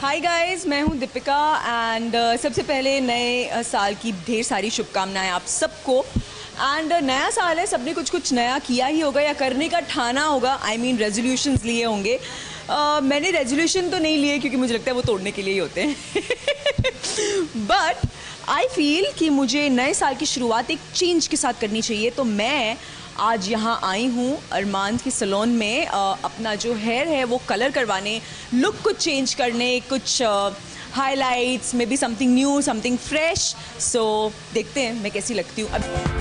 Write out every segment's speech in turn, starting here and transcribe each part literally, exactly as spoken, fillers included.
Hi guys, मैं हूँ Deepika and uh, सबसे पहले नए uh, साल की ढेर सारी शुभकामनाएं आप सबको। एंड uh, नया साल है, सबने कुछ कुछ नया किया ही होगा या करने का ठाना होगा। आई मीन रेजोल्यूशंस लिए होंगे। uh, मैंने रेजोल्यूशन तो नहीं लिए क्योंकि मुझे लगता है वो तोड़ने के लिए ही होते हैं बट आई फील कि मुझे नए साल की शुरुआत एक चेंज के साथ करनी चाहिए, तो मैं आज यहाँ आई हूँ अरमान की सैलून में आ, अपना जो हेयर है वो कलर करवाने, लुक को चेंज करने, कुछ हाइलाइट्स में भी something new, something fresh. So देखते हैं मैं कैसी लगती हूँ अब।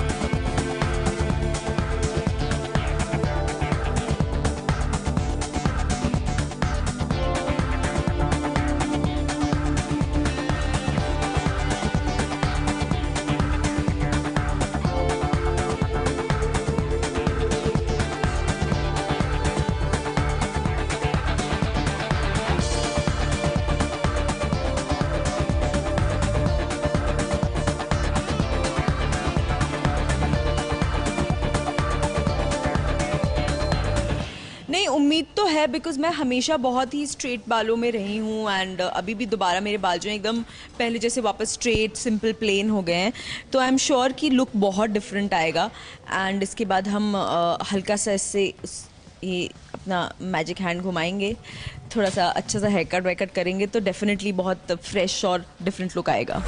नहीं, उम्मीद तो है बिकॉज मैं हमेशा बहुत ही स्ट्रेट बालों में रही हूँ एंड अभी भी दोबारा मेरे बाल जो हैं एकदम पहले जैसे वापस स्ट्रेट सिंपल प्लेन हो गए हैं, तो आई एम श्योर कि लुक बहुत डिफरेंट आएगा। एंड इसके बाद हम uh, हल्का सा इससे ये अपना मैजिक हैंड घुमाएंगे, थोड़ा सा अच्छा सा हेयर कट वेयर कट करेंगे तो डेफिनेटली बहुत फ्रेश और डिफरेंट लुक आएगा।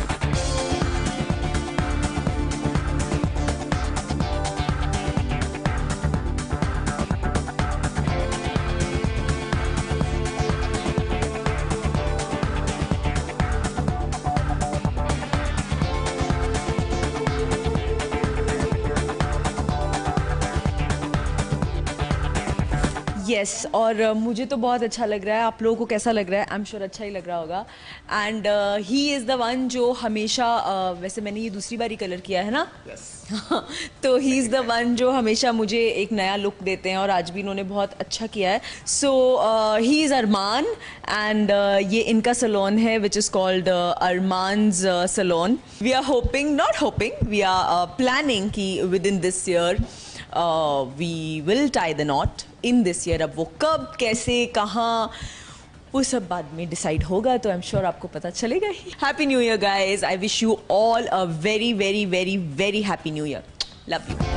यस yes, और uh, मुझे तो बहुत अच्छा लग रहा है। आप लोगों को कैसा लग रहा है? आई एम श्योर अच्छा ही लग रहा होगा। And he is the one जो हमेशा uh, वैसे मैंने ये दूसरी बार ही कलर किया है ना yes. तो ही इज़ द वन जो हमेशा मुझे एक नया लुक देते हैं और आज भी इन्होंने बहुत अच्छा किया है। सो ही इज़ अरमान एंड ये इनका सैलून है which is called Armaan's salon. We are hoping not hoping we are planning कि within this year we will tie the knot in this year. अब वो कब, कैसे, कहाँ, वो सब बाद में डिसाइड होगा, तो आई एम श्योर आपको पता चलेगा ही। Happy new year guys, I wish you all a very very very very happy new year. Love you.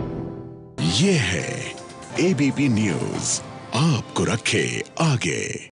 ये है एबीपी न्यूज़, आपको रखे आगे।